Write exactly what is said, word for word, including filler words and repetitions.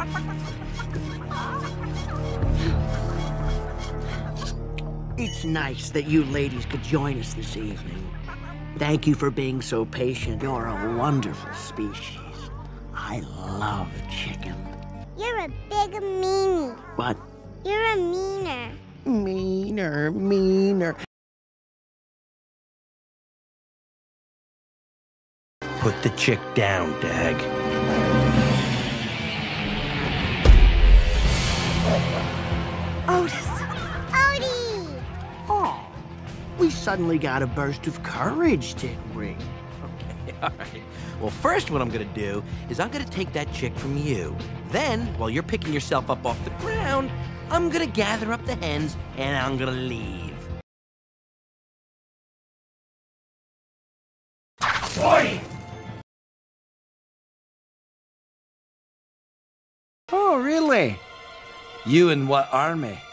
It's nice that you ladies could join us this evening. Thank you for being so patient. You're a wonderful species. I love chicken. You're a big meanie. What? You're a meaner. Meaner, meaner. Put the chick down, Dag. Otis. Odie! Oh, we suddenly got a burst of courage, didn't we? Okay, all right. Well, first what I'm gonna do is I'm gonna take that chick from you. Then, while you're picking yourself up off the ground, I'm gonna gather up the hens and I'm gonna leave. Boy! Oh, really? You in what army?